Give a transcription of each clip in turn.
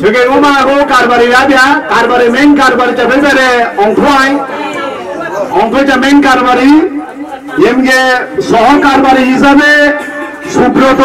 저게 오마고 가르바리라비아 가르바리 맨 가르바리 자 베베레 엉포이 엉포 자 맨 가르바리 예ም게 সহ কারবারি হিসাবে সুব্রত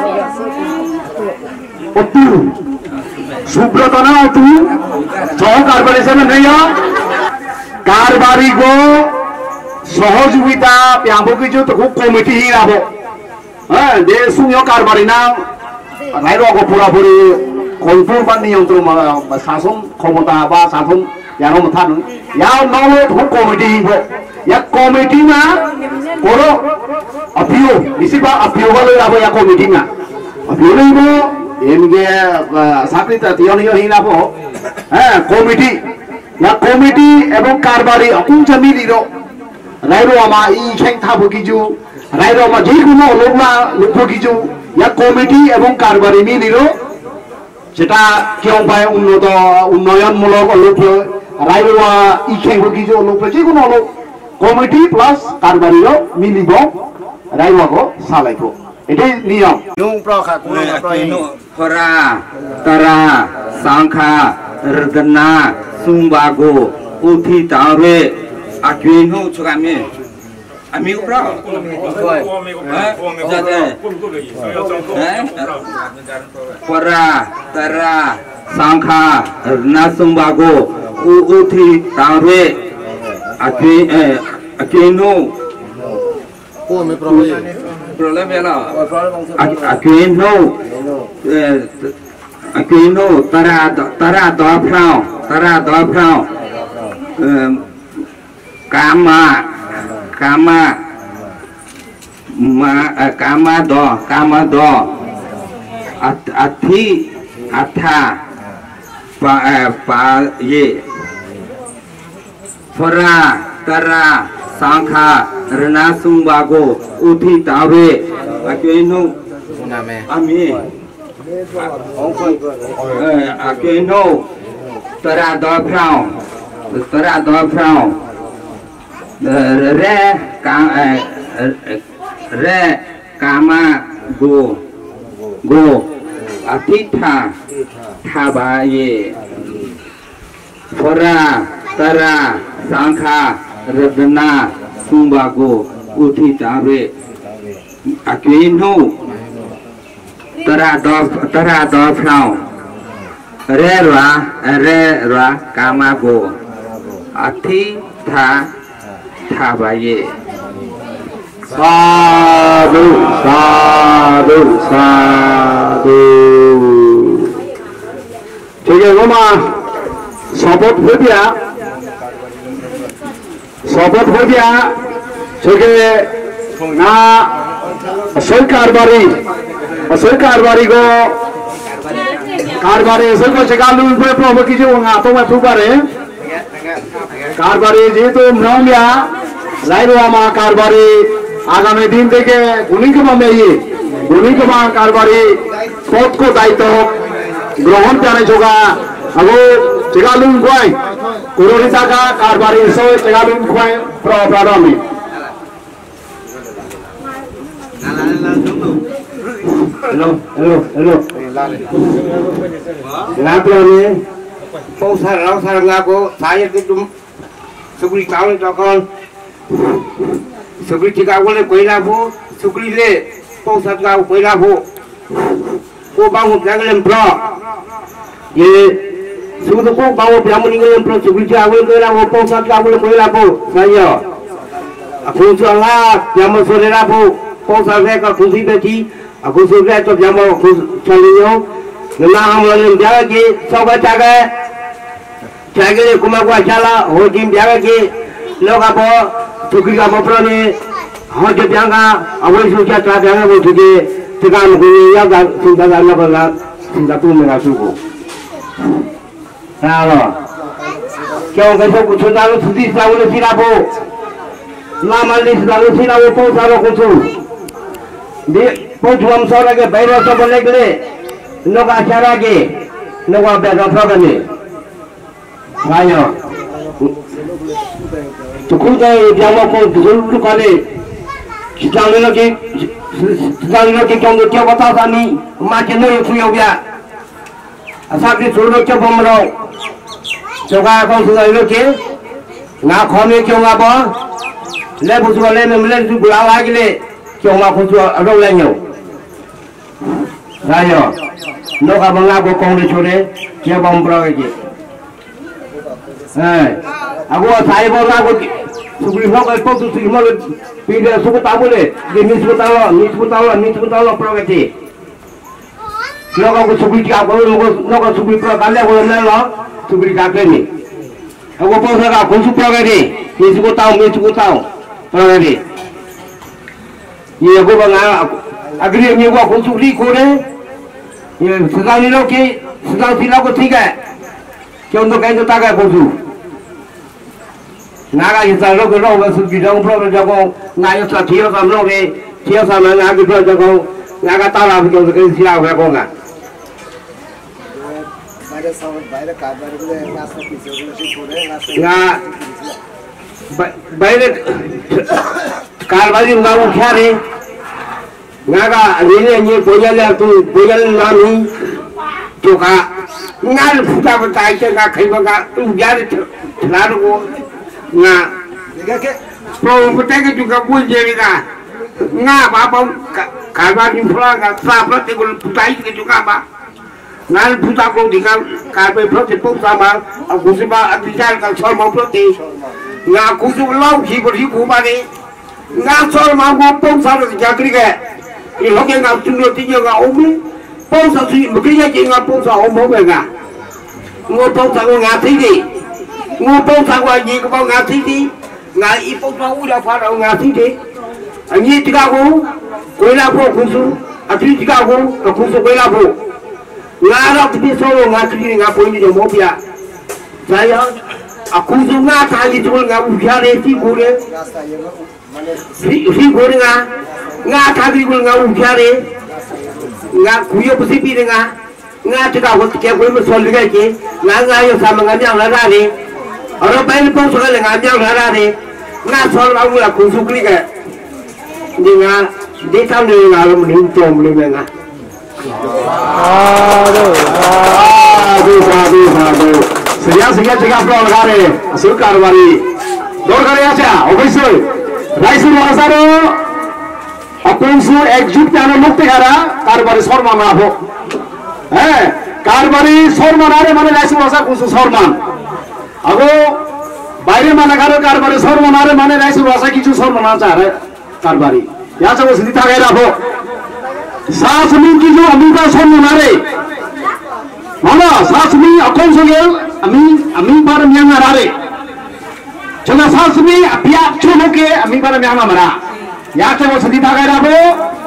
অতু সুব্রত না অতু সহ কারবারি হিসাবে নেই কারবারি গো সহযোগিতা পেয়াবো কিছু তো খুব কমিটি হিরাবো হ্যাঁ যে সুনিয় কারবারি না রাইরগো পুরাপুরি কলপুর বা নিয়ন্ত্রণ শাসন ক্ষমতা বা শাসন yang nomor yang nomor hukum komedi itu ya komedi mah kalau apio isi bah apio kalau apa ya komedi mah apio itu ini sakit tiang tiang ini apa komedi ya komedi ebong karbari aku jamil itu rairo ama ikheng thabu kiju rairo ama jikuno logla lupu kiju ya komedi ebong karbari ini itu সেটা কেউ পায় উন্নত উন্নয়নমূলক লোক রাইরোয়া ইখেং কিছু লোক যেকোনো লোক কমিটি প্লাস কারবারিও মিলিব রাইরোয়াকে সালাইব এটাই নিয়ম ফরা তারা সাংখা রদনা সুমবাগো উথি তারে আকিনো ছগামে amigo bro Pora tara sangkha nasumbago uthi tare akino problema la akino tara do phao kama do athi atha pa ye fara tara sangkha rana sumbago uthi tawe akeno ami akeno tara do phao re kama go atitha thabaye fora tara sangkha radna sumbago uthi tare akino tara do phao re ra kama go atitha thabaye Sadu, sadu, sadu. Jadi rumah sobat berbia, jadi na asal karbari go karbari asal ko cekalu berapa begitu nggak tahu apa karbari, karbari itu menambah lain ama karbari आगामी दिन থেকে গুণিকমা কারবারি পদক দায়িত্ব গ্রহণ জানাই যোগা আগো চেগালুং কয় কোটি টাকা কারবারি সহ চেগালুং কয় প্রারম্ভিক hello labrani pausar rausar ngago saya itu sugri tahu tokon sugri tiga boleh koila bu sugri le pausat ngau koila bu ko bangun jangan lempro ye sudah ko bangun bangun ni lempro sugri tiga boleh koila bu pausat ngau boleh koila bu saya aku sangat jamu sore bu pausat mereka kursi beti aku sudah tu jamu calinya nama amalan jaga ki sobat jaga le kuma gua cala hojim jaga ki लोग आप चुकी का मपरा ने हाँ जब जाएगा अवश्य सोचा चाहते हैं वो तुझे ठिकान को या चिंता करना पड़ेगा चिंता तू मेरा सुखो ना क्यों कैसे कुछ दारू सुधी सावले सिरा बो ना मालनी दारू सिरा वो पहुंच सारो कुछ दे पहुंच हम सारा के बैरो सब बोले के लिए लोग आचारा के लोग आप बैठा था करने भाइयों तो खुद जामा को जरूर करे सितांगनो के क्यों क्या बता था नहीं माँ के नहीं फुयो गया asal di suruh coba merau, coba kau sudah iluki, ngak kami kau ngapa, lepas tu le tu bulan lagi le, kau ngak kau tu ada lagi. Saya, nak apa ngak kau kong di curi, dia bom merau lagi. Aku saya bom ngak kau, sebelum kau kau tu semua pilih suku tahu le, dia ni suku tahu merau lagi. Kalau suku dia kalau suku perkara kalau nak suku dia ni. Aku pasal aku suku perkara ni suku tahu perkara ni. Ni aku bangga, agri ni aku suku ni kau ni. Ni sedang ni lagi, sedang sila aku tiga. Kau untuk kau tak kau suku. Naga kita lagi suku kita umur jago, naga kita tiada sama lagi, tiada sama naga kita jago, naga tahu apa kau suku sila aku kau ngah. Baik, karbari ngamu kiari, ngaga ini bojalah tu bojal nami, juga ngal puja betai cakap kaibaga tu biar terlalu ko, ngah, pro betai juga bojal juga, ngah apa karbari pulang ngah sabra tegul putai juga apa. Nal puta ko dikal karpe proti pung sama aku siapa adikan kal sol mau proti nga aku tu lau ki beri ku bani nga sol mau pung sama jakri ke ini hoke nga tunggu tiga nga omi pung sa si mungkin ya nga pung sa omo ke nga ngo pung sa nga tidi ngo pung sa ni ko nga tidi nga ipung sa udah pada nga tidi ani tiga ko koila ko kusu ati tiga ko kusu koila ko ngarap di solo ngatri ngapo ini dia mau biar saya aku sungai kali cuma ngapu biar si gore si gore ngat kali cuma ngapu biar ngat kuyo pasti pilih ngat tidak waktu kia kuyo masuk lagi ke ngayo sama ngajang lara ni orang lain pun suka ngajang lara ni ngat soal aku lah kusuk ni ke dengan dia tahu ni ngalam ni jom ni menga. Aduh. Seria cakap pro lagare, asal karbari. Dor kare aja, obviously. Raisur wasaro, apunsu ekjut jana mukti kara, karbari sorman abo. Karbari sorman are mana raisur wasa kunsu sorman. Ago, bayre mana karo karbari sorman are mana raisur wasa kicu sorman aja karbari. Ya coba sini tak kira abo. Sasmi ki jo amika sonno nare mana sasmi akon sogel ami par myang arare chana sasmi apya chono ke ami par myang mara ya che wo sadi dagai rabo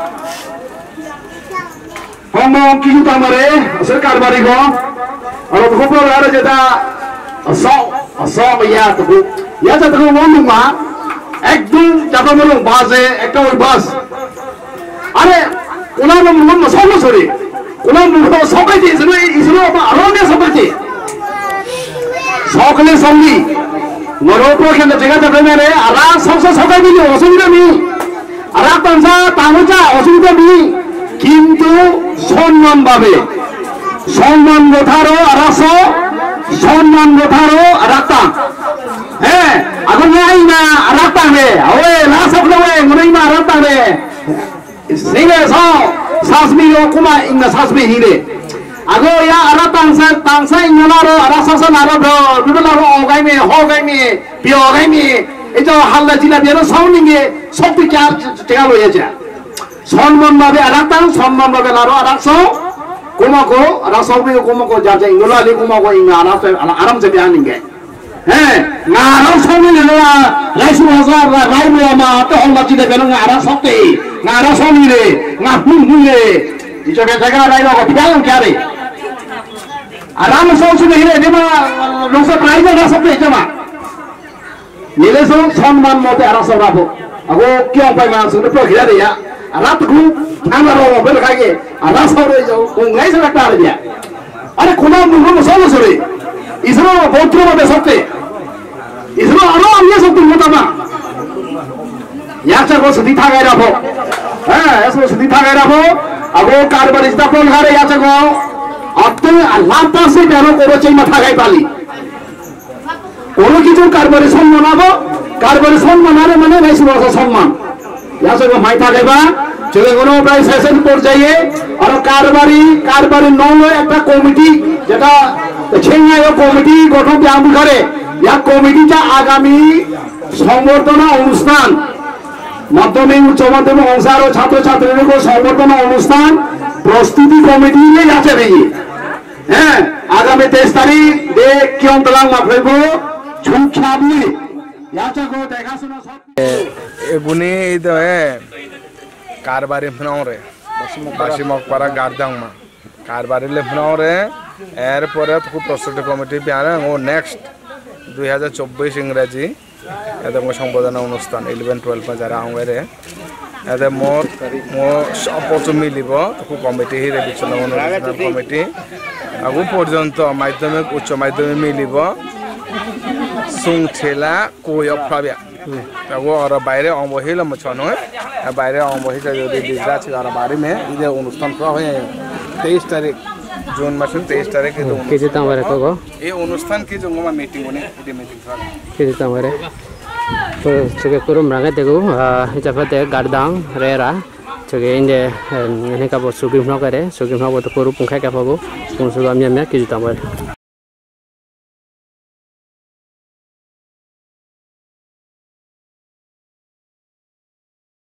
homo ki ju tamare asal karbari go aro ko pro ara jeta aso ya tu ya jeta ko mon ma ekdum jaba molong base ekta oi bas are ulang umum masalah sorry, ulang umum sokai je, isro apa alam dia sokai je, sokai songli, meropok yang jaga jaga mere, alam sokai ni, osunda ni, alam bangsa tamuja osunda ni, kintu sonman babe, sonman gotharo araso, sonman gotharo arakta, aku ni na arakta me, awe lasap lewe, ngurei ma arakta me. Sehingga sasmi okuma inna sasmi hile. Ago ya arah tangsa inna laro arah sasa laro bro. Dulu laro ogai me, pio ogai me. Itu hal jila biar soundingnya sopri car tinggal lo aja. Sonman babe arah tang, sonman babe laro arah so. Kumako arah sopri kumako jaja inna lali kumako inna aram se biar ningge. Ngarang somi le raisu hazar raimu ama to hong machide beno ngarang sokte ngarang somi le ngapun le ijo ke jaga raimu ko piang kyare aram somi le ne ma losa raimu na sokte jama nile so sonman mote arang sorabo ago kyong pai ma su ne pro khira de ya arat ku thanga ro bel kage arang sore jo ngai sa ta le ya are kuna mu somo sore isro botro ma be sokte isro aro amya sokte mutama ya cha ko sudi thagai rabo eso sudi thagai rabo ago karbari sta pon hare ya cha ko আপনি লাভ পাশে কেন করেছে মাথা গাই পালি কোনো কিছু কারবারে সম্মান আবো কারবারে সম্মান আরে মানে বেশি বড় সম্মান ইয়াসকে মাই থাকেবা চলে কোনো প্রায় সেশন পর্যায়ে আর কারবারি নয় একটা কমিটি যেটা ছেঙ্গায় কমিটি গঠন আমল করে ইয়া কমিটিটা আগামী সংবর্ধনা অনুষ্ঠান মাধ্যমিক উচ্চ মাধ্যমিক অংশার ও ছাত্রছাত্রীদের সংবর্ধনা অনুষ্ঠান প্রস্তুতি কমিটি নিয়ে আছে দেখি হ্যাঁ আগামী 23 তারিখ দে কিয়ন তলাং মাফলেবো ঝুঁকছাবলি ইয়াচাগো দেখাশোনা সব এগুনি দে কারবারি ফনাওরে বাসি মকপারা গারদাংমা কারবারি লে ফনাওরে এরপরে তো প্রস্তুতি কমিটি বিয়ারে ও নেক্সট 2024 ইংরেজি এদের সংবর্ধনা অনুষ্ঠান 11-12 যারা আঙ্গরে এদের মোট সপোজ মিলিব তো কমিটি হিরে বিচনা অনুষ্ঠান কমিটি আগু পর্যন্ত মাধ্যমিক উচ্চ মাধ্যমিক মিলিব সুং ঠেলা কোয়ক ফাবিয়া আগু আর বাইরে অবহিল মছন হয় বাইরে অবহিল যদি দিজরা ছিল আর বাড়ি মে ইদে অনুষ্ঠান করা হয় 23 তারিখ জুন মাসের 23 তারিখে কেজি তামারে কগো এই অনুষ্ঠান কি জঙ্গমা মিটিং হনে ইদে মিটিং করা কেজি তামারে তো চকে কুরুম রাগে দেগু জাফাতে গারদাং রেরা চকে ইন্দে এনে কাবো সুগিমনো করে সুগিমনো তো কুরু পুংখাই কাপাবো পুংসুগা মিয়া কেজি তামারে